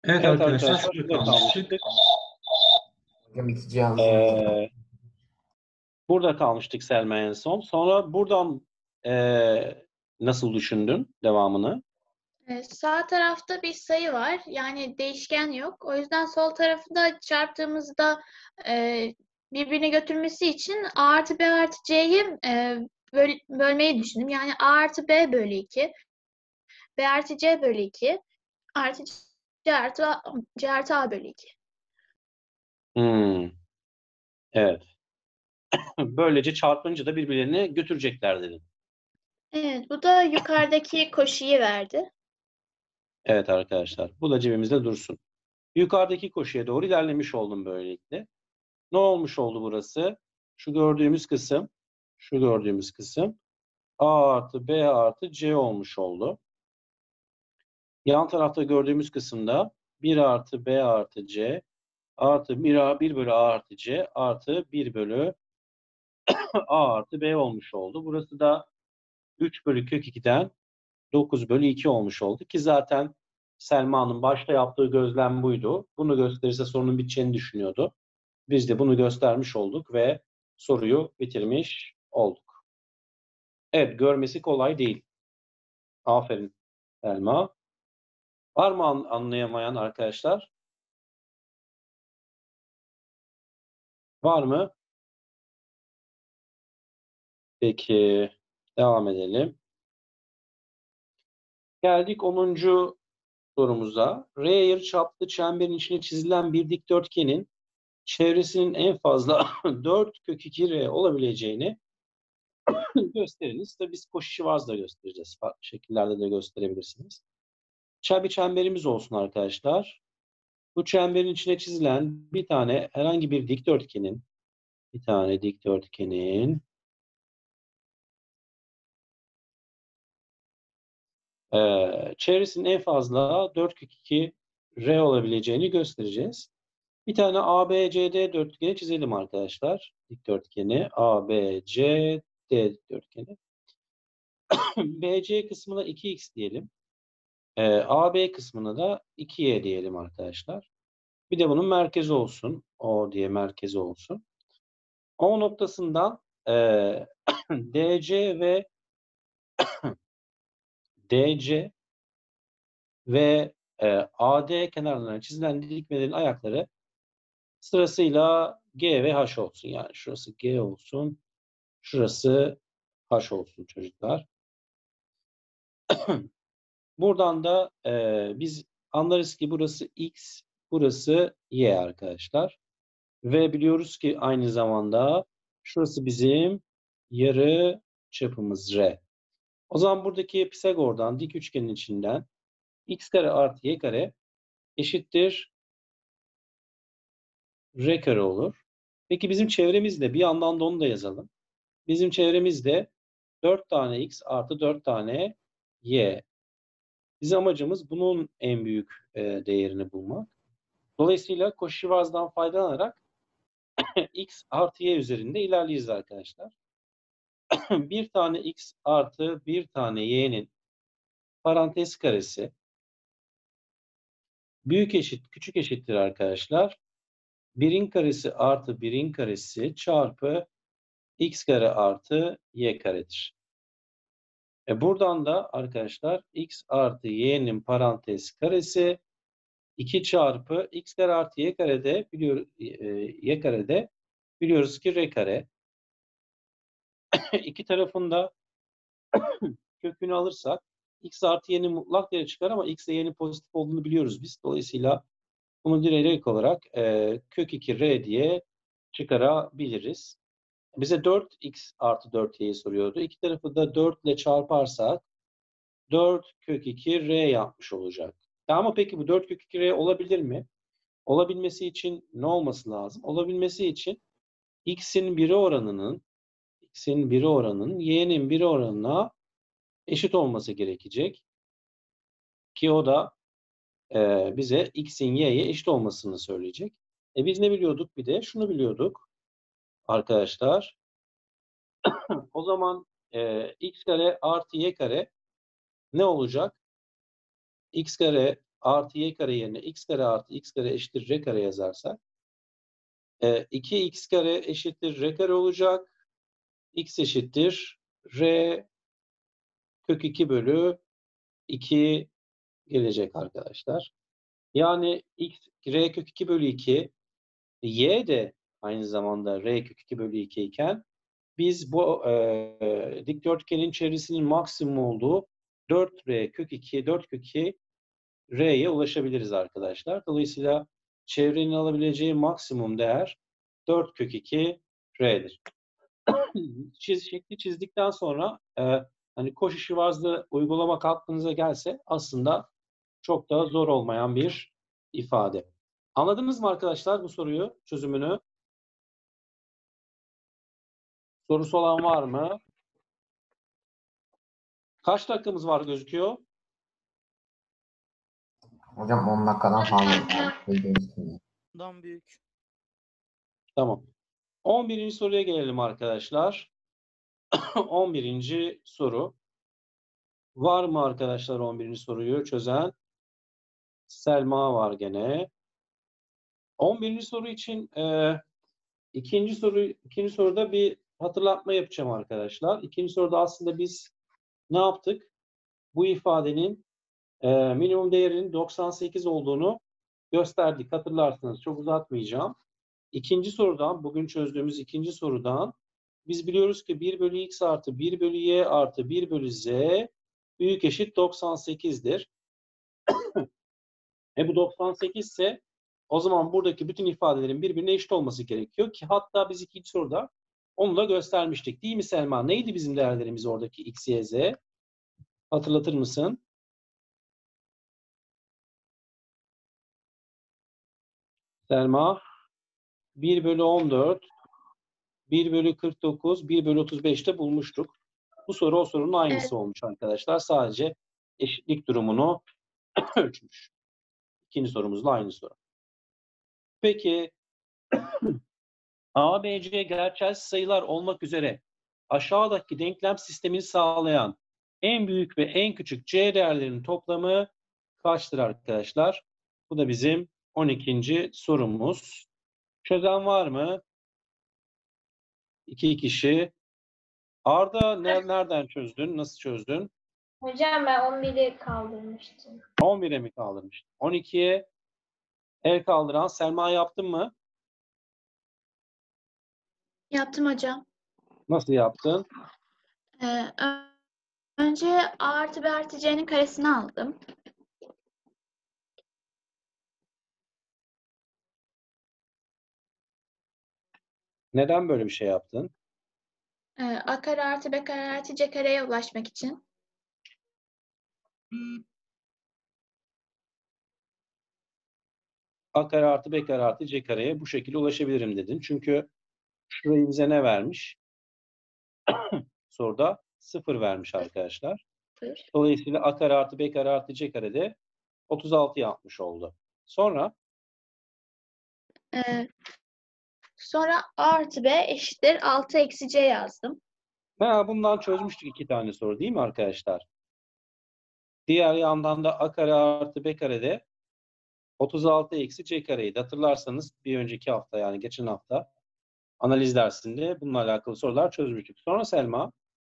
Evet Evet arkadaşlar arkadaşlar şurada şurada kalmıştık. kalmıştık. Hocam iki cihazımız var. Burada kalmıştık Selma en son. Sonra buradan nasıl düşündün devamını? Sağ tarafta bir sayı var. Yani değişken yok. O yüzden sol tarafı da çarptığımızda birbirine götürmesi için A artı B artı C'yi bölmeyi düşündüm. Yani A artı B bölü 2, B artı C bölü 2, artı C artı A bölü 2. Evet. Böylece çarpınca da birbirlerini götürecekler dedin. Evet, bu da yukarıdaki koşuyu verdi. Evet arkadaşlar. Bu da cebimizde dursun. Yukarıdaki koşuya doğru ilerlemiş oldum böylelikle. Ne olmuş oldu burası? Şu gördüğümüz kısım, şu gördüğümüz kısım A artı B artı C olmuş oldu. Yan tarafta gördüğümüz kısımda 1 artı B artı C artı 1 bölü A artı C artı 1 bölü A artı B olmuş oldu. Burası da 3 bölü kök 2'den 9 bölü 2 olmuş oldu ki zaten Selma'nın başta yaptığı gözlem buydu. Bunu gösterirse sorunun biteceğini düşünüyordu. Biz de bunu göstermiş olduk ve soruyu bitirmiş olduk. Evet, görmesi kolay değil. Aferin Selma. Var mı anlayamayan arkadaşlar? Var mı? Peki, devam edelim. Geldik 10. sorumuza. R yarıçaplı çemberin içine çizilen bir dikdörtgenin çevresinin en fazla 4 kök 2 R olabileceğini gösteriniz. Tabii biz Cauchy-Schwarz da göstereceğiz. Farklı şekillerde de gösterebilirsiniz. Bir çemberimiz olsun arkadaşlar. Bu çemberin içine çizilen bir tane herhangi bir dikdörtgenin çevresinin en fazla 4 kök 2 R olabileceğini göstereceğiz. Bir tane ABCD dörtgeni çizelim arkadaşlar. Dikdörtgeni ABCD dikdörtgeni. BC kısmına 2x diyelim. AB kısmına da 2y diyelim arkadaşlar. Bir de bunun merkezi olsun. O diye merkezi olsun. O noktasından DC ve DC ve AD kenarlarına çizilen dikmelerin ayakları sırasıyla G ve H olsun. Yani şurası G olsun. Şurası H olsun çocuklar. Buradan da biz anlarız ki burası X, burası Y arkadaşlar. Ve biliyoruz ki aynı zamanda şurası bizim yarı çapımız R. O zaman buradaki Pisagor'dan dik üçgenin içinden x kare artı y kare eşittir R kare olur. Peki bizim çevremizde bir yandan da onu da yazalım. Bizim çevremizde 4 tane x artı 4 tane y. Bizim amacımız bunun en büyük değerini bulmak. Dolayısıyla Cauchy-Schwarz'dan faydalanarak x artı y üzerinde ilerleyeceğiz arkadaşlar. Bir tane x artı bir tane y'nin parantez karesi büyük eşit küçük eşittir arkadaşlar. 1'in karesi artı 1'in karesi çarpı x kare artı y karedir. Buradan da arkadaşlar x artı y'nin parantez karesi 2 çarpı x kare artı y karede y karede biliyoruz ki r kare. İki tarafında kökünü alırsak x artı y'nin mutlak değeri çıkar ama x ile y'nin pozitif olduğunu biliyoruz biz. Dolayısıyla bunu direkt olarak kök 2r diye çıkarabiliriz. Bize 4x artı 4y'yi soruyordu. İki tarafı da 4 ile çarparsak 4 kök 2 r yapmış olacak. Ama peki bu 4 kök 2 r olabilir mi? Olabilmesi için ne olması lazım? Olabilmesi için x'in biri oranının y'nin biri oranına eşit olması gerekecek. Ki o da bize x'in y'ye eşit olmasını söyleyecek. Biz ne biliyorduk? Bir de şunu biliyorduk arkadaşlar. O zaman x kare artı y kare ne olacak? X kare artı y kare yerine x kare artı x kare eşittir r kare yazarsak 2x kare eşittir r kare olacak. X eşittir r kök 2 bölü 2 gelecek arkadaşlar. Yani x r kök 2 bölü 2 y de aynı zamanda r kök 2 bölü 2 iken biz bu dikdörtgenin çevresinin maksimum olduğu 4r kök 2 4 kök 2 r'ye ulaşabiliriz arkadaşlar. Dolayısıyla çevrenin alabileceği maksimum değer 4 kök 2 r'dir. Şekli çizdikten sonra hani Cauchy-Schwarz'ı uygulamak aklınıza gelse aslında çok da zor olmayan bir ifade. Anladınız mı arkadaşlar bu soruyu, çözümünü? Sorusu olan var mı? Kaç dakikamız var gözüküyor? Hocam 10 dakikadan fazla. Bildiğiniz gibi. Bundan büyük. Tamam. 11. soruya gelelim arkadaşlar. 11. soru. Var mı arkadaşlar 11. soruyu çözen? Selma var gene. 11. soru için ikinci soruda bir hatırlatma yapacağım arkadaşlar. İkinci soruda aslında biz ne yaptık? Bu ifadenin minimum değerinin 98 olduğunu gösterdik. Hatırlarsınız. Çok uzatmayacağım. İkinci sorudan, bugün çözdüğümüz ikinci sorudan biz biliyoruz ki 1 bölü x artı 1 bölü y artı 1 bölü z büyük eşit 98'dir. Bu 98 ise o zaman buradaki bütün ifadelerin birbirine eşit olması gerekiyor ki hatta biz ikinci soruda onu da göstermiştik. Değil mi Selma? Neydi bizim değerlerimiz oradaki x, y, z? Hatırlatır mısın? Selma 1 bölü 14, 1 bölü 49, 1 bölü 35'te bulmuştuk. Bu soru o sorunun aynısı Evet. olmuş arkadaşlar. Sadece eşitlik durumunu ölçmüş. İkinci sorumuzla aynı soru. Peki A, B, C gerçel sayılar olmak üzere aşağıdaki denklem sistemini sağlayan en büyük ve en küçük C değerlerinin toplamı kaçtır arkadaşlar? Bu da bizim 12. sorumuz. Çözen var mı? 2 kişi. Arda nereden çözdün? Nasıl çözdün? Hocam ben 11'i kaldırmıştım. 11'e mi kaldırmıştın? 12'ye el kaldıran Selma yaptın mı? Yaptım hocam. Nasıl yaptın? Önce a artı b artı c'nin karesini aldım. Neden böyle bir şey yaptın? A kare artı b kare artı c kareye ulaşmak için. A kare artı B kare artı C kareye bu şekilde ulaşabilirim dedin. Çünkü şurayı bize ne vermiş? Soruda 0 vermiş arkadaşlar. Dolayısıyla A kare artı B kare artı C karede 36 yapmış oldu. Sonra Sonra a artı b eşittir 6 eksi c yazdım. bundan çözmüştük 2 tane soru değil mi arkadaşlar? Diğer yandan da A kare artı B karede 36 eksi C kareydi. Hatırlarsanız bir önceki hafta yani geçen hafta analiz dersinde bununla alakalı sorular çözmüştük. Sonra Selma.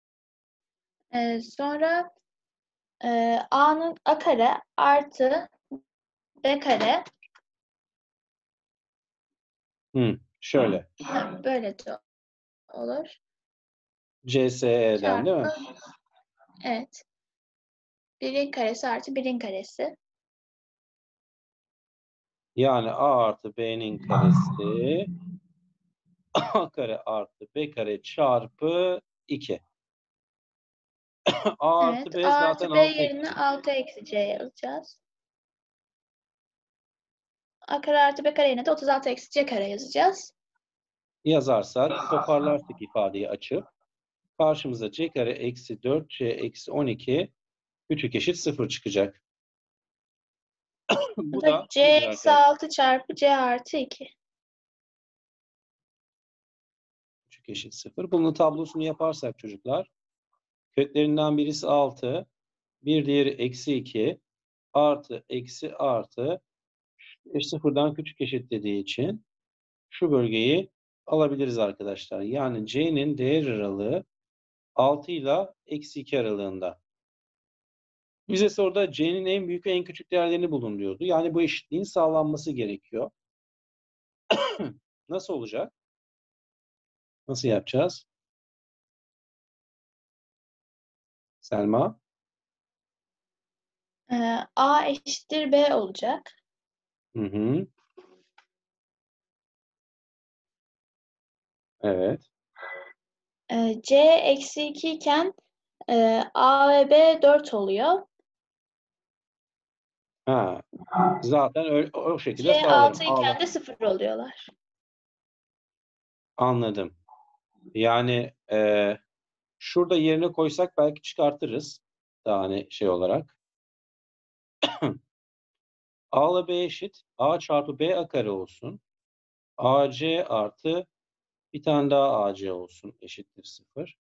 Sonra a'nın a kare artı b kare Şöyle. böyle de olur. CSE'den değil mi? Evet. 1'in karesi artı 1'in karesi. Yani A artı B'nin karesi A kare artı B kare çarpı 2. A artı Evet. B A zaten artı B 6 yerine eksi. 6 eksi c yazacağız. A kare artı B kare yerine de 36 eksi c kare yazacağız. Yazarsak, toparlarsak ifadeyi açıp karşımıza C kare eksi 4C eksi 12 küçük eşit 0 çıkacak. Bu Bu da da c nedir eksi arkadaşlar? 6 çarpı c artı 2. Küçük eşit 0. Bunun tablosunu yaparsak çocuklar köklerinden birisi 6, bir diğeri eksi 2. artı eksi artı sıfırdan küçük eşit dediği için şu bölgeyi alabiliriz arkadaşlar. Yani c'nin değer aralığı 6 ile eksi 2 aralığında. Bize soruda c'nin en büyük ve en küçük değerlerini bulun diyordu. Yani bu eşitliğin sağlanması gerekiyor. Nasıl olacak? Nasıl yapacağız? Selma? A eşittir B olacak. Hı hı. Evet. C eksi 2 iken A ve B 4 oluyor. Ha, zaten o şekilde C sağlarım. 6 iken de 0 oluyorlar. Anladım. Yani şurada yerine koysak belki çıkartırız. Daha hani şey olarak. A ile B eşit. A çarpı B a kare olsun. AC artı bir tane daha AC olsun. Eşittir 0.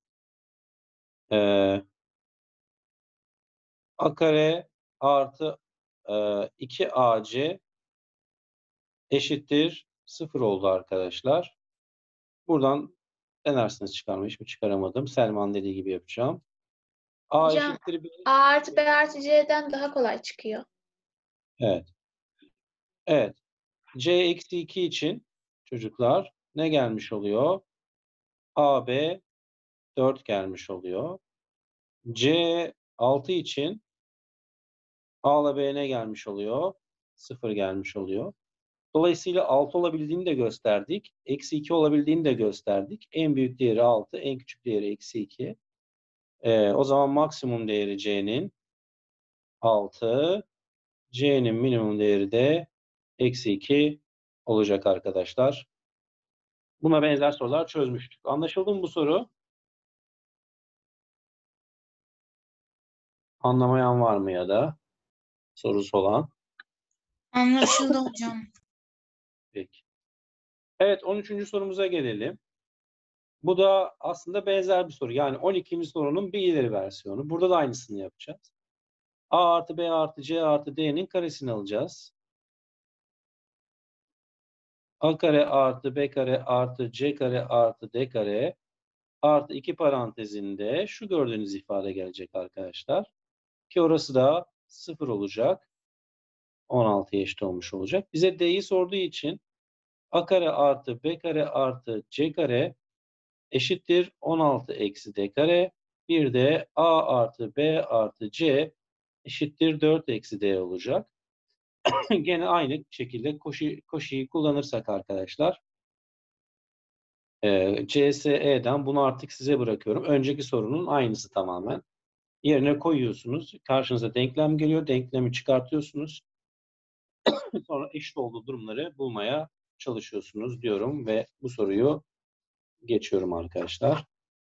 A kare artı 2AC eşittir 0 oldu arkadaşlar. Buradan denersiniz çıkarmayı. Hiç mi çıkaramadım? Selman dediği gibi yapacağım. A Hocam eşittir 1. A artı B artı C'den daha kolay çıkıyor. Evet. Evet. C eksi 2 için çocuklar ne gelmiş oluyor? AB 4 gelmiş oluyor. C 6 için A ile B ne gelmiş oluyor? 0 gelmiş oluyor. Dolayısıyla 6 olabildiğini de gösterdik. Eksi 2 olabildiğini de gösterdik. En büyük değeri 6, en küçük değeri eksi 2. O zaman maksimum değeri C'nin 6. C'nin minimum değeri de eksi 2 olacak arkadaşlar. Buna benzer sorular çözmüştük. Anlaşıldı mı bu soru? Anlamayan var mı ya da sorusu olan? Anlaşıldı hocam. Peki. Evet, 13. sorumuza gelelim. Bu da aslında benzer bir soru. Yani 12. sorunun bir ileri versiyonu. Burada da aynısını yapacağız. A artı B artı C artı D'nin karesini alacağız. A kare artı B kare artı C kare artı D kare artı 2 parantezinde şu gördüğünüz ifade gelecek arkadaşlar. Ki orası da 0 olacak. 16'ya eşit olmuş olacak. Bize D'yi sorduğu için A kare artı B kare artı C kare eşittir 16 eksi D kare. Bir de A artı B artı C eşittir 4 eksi D olacak. Gene aynı şekilde koşuyu kullanırsak arkadaşlar CSE'den bunu artık size bırakıyorum. Önceki sorunun aynısı tamamen. Yerine koyuyorsunuz. Karşınıza denklem geliyor. Denklemi çıkartıyorsunuz. Sonra eşit olduğu durumları bulmaya çalışıyorsunuz diyorum ve bu soruyu geçiyorum arkadaşlar.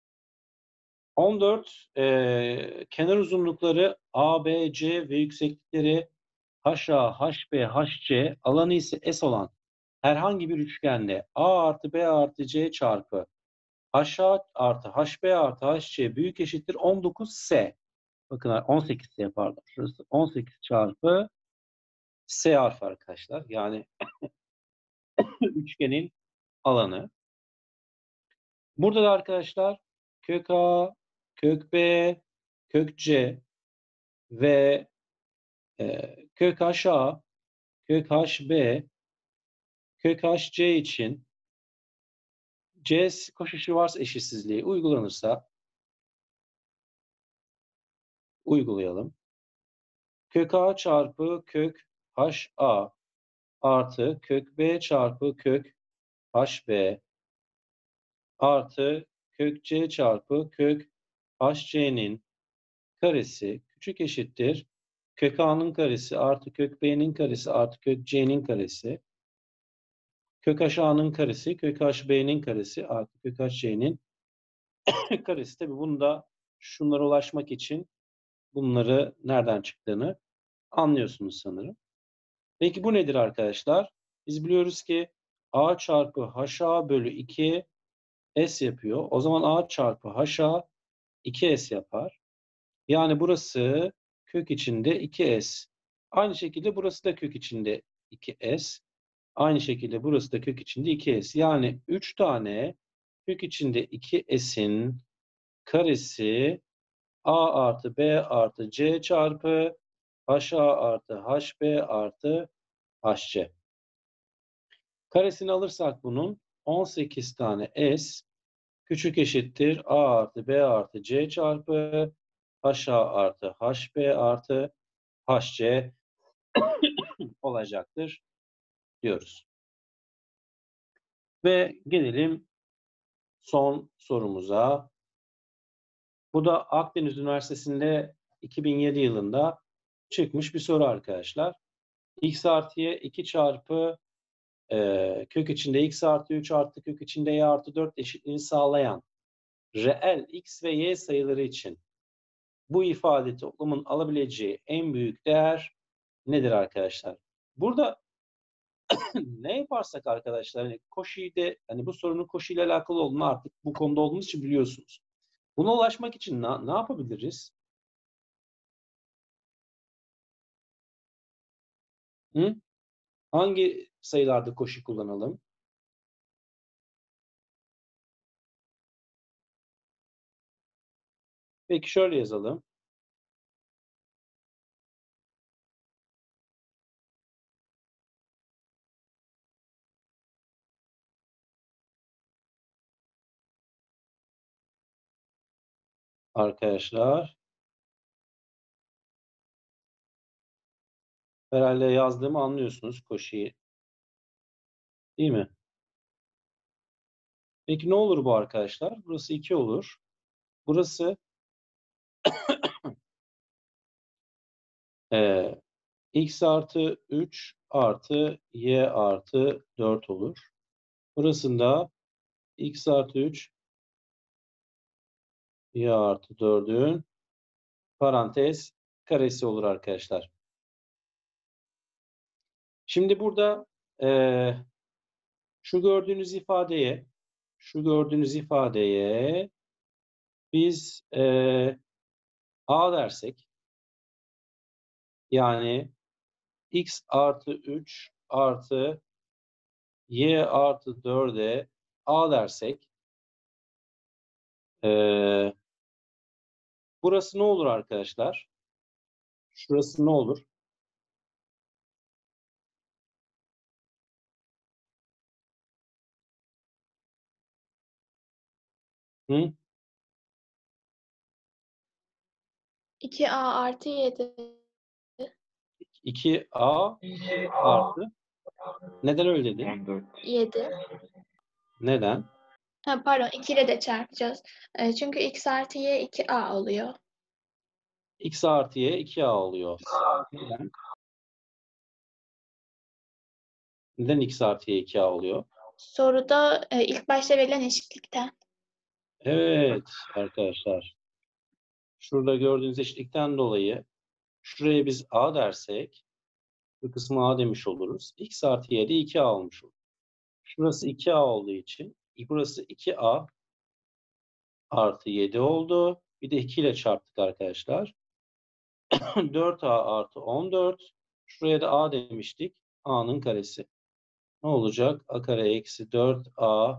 14 kenar uzunlukları A, B, C ve yükseklikleri HA, HB, HC alanı ise S olan herhangi bir üçgende A artı B artı C çarpı HA artı HB artı HC büyük eşittir 19S. Bakın 18S pardon. Şurası 18 çarpı S harfi arkadaşlar. Yani üçgenin alanı. Burada da arkadaşlar kök A, kök B, kök C ve kök HA, kök HB, kök HC için C koşuşu varsa eşitsizliği uygulanırsa uygulayalım. Kök A çarpı kök HA artı kök B çarpı kök HB artı kök C çarpı kök HC'nin karesi küçük eşittir. Kök A'nın karesi artı kök B'nin karesi artı kök C'nin karesi. Kök HA'nın karesi kök HB'nin karesi artı kök HC'nin karesi. Tabii bunu da şunlara ulaşmak için bunları nereden çıktığını anlıyorsunuz sanırım. Peki bu nedir arkadaşlar? Biz biliyoruz ki A çarpı HA bölü 2 S yapıyor. O zaman A çarpı HA 2S yapar. Yani burası kök içinde 2S Aynı şekilde burası da kök içinde 2s. Aynı şekilde burası da kök içinde 2s. Yani 3 tane kök içinde 2s'in karesi a artı b artı c çarpı ha artı hb artı hc. Karesini alırsak bunun 18 tane s küçük eşittir a artı b artı c çarpı ha artı hb artı hc olacaktır diyoruz. Ve gelelim son sorumuza. Bu da Akdeniz Üniversitesi'nde 2007 yılında çıkmış bir soru arkadaşlar. X artı y 2 çarpı kök içinde x artı 3 artı kök içinde y artı 4 eşitliğini sağlayan reel x ve y sayıları için bu ifade toplumun alabileceği en büyük değer nedir arkadaşlar? Burada ne yaparsak arkadaşlar, hani Cauchy'de, hani bu sorunun Cauchy ile alakalı olduğunu artık bu konuda olduğunuz için biliyorsunuz. Buna ulaşmak için ne yapabiliriz? Hı? Hangi sayılarda Cauchy kullanalım? Peki şöyle yazalım. Arkadaşlar, herhalde yazdığımı anlıyorsunuz Cauchy'yi, değil mi? Peki ne olur bu arkadaşlar? Burası 2 olur. Burası x artı 3 artı y artı 4 olur. Burasında x artı 3 y artı 4'ün parantez karesi olur arkadaşlar. Şimdi burada şu gördüğünüz ifadeye biz a dersek, yani x artı 3 artı y artı 4'e a dersek, burası ne olur arkadaşlar? Şurası ne olur? Hı? 2a artı 7. 2a artı. Neden öyle dedin? 14. 7. Neden? Pardon, 2 ile de çarpacağız. Çünkü x artı y 2a oluyor. X artı y 2a oluyor. Neden? Neden x artı y 2a oluyor? Soruda ilk başta verilen eşitlikten. Evet arkadaşlar. Şurada gördüğünüz eşitlikten dolayı şuraya biz a dersek, bu kısmı a demiş oluruz. X artı y de 2a olmuş olur. Şurası 2a olduğu için burası 2a artı 7 oldu. Bir de 2 ile çarptık arkadaşlar. 4a artı 14. Şuraya da a demiştik. A'nın karesi. Ne olacak? A kare eksi 4a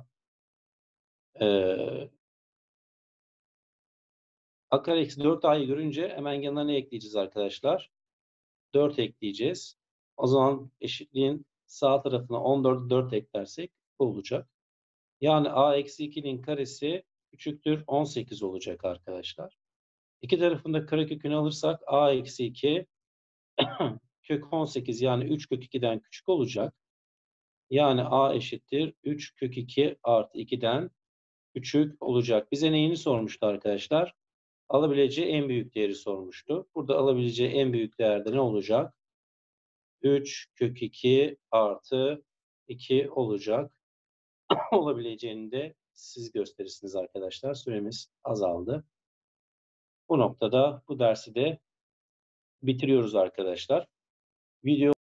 a kare eksi 4a'yı görünce hemen yanına ne ekleyeceğiz arkadaşlar? 4 ekleyeceğiz. O zaman eşitliğin sağ tarafına 14'ü 4 eklersek bu olacak. Yani a eksi 2'nin karesi küçüktür 18 olacak arkadaşlar. İki tarafında karekökünü alırsak a eksi 2 kök 18, yani 3 kök 2'den küçük olacak. Yani a eşittir 3 kök 2 artı 2'den küçük olacak. Bize neyini sormuştu arkadaşlar? Alabileceği en büyük değeri sormuştu. Burada alabileceği en büyük değerde ne olacak? 3 kök 2 artı 2 olacak. Olabileceğini de siz gösterirsiniz arkadaşlar. Süremiz azaldı. Bu noktada bu dersi de bitiriyoruz arkadaşlar. Video